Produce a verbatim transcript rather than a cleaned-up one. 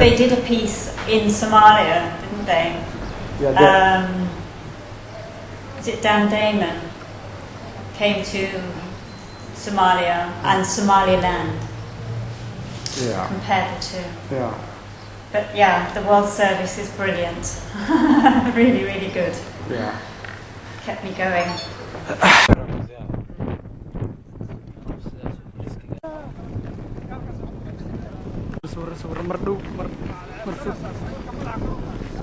they did a piece in Somalia, didn't they? Yeah, um, was it Dan Damon came to Somalia and Somaliland? Yeah. Compare the two. Yeah. But yeah, the World Service is brilliant. Really, really good. Yeah. Kept me going. Suara-suara merdu, mer, merdu.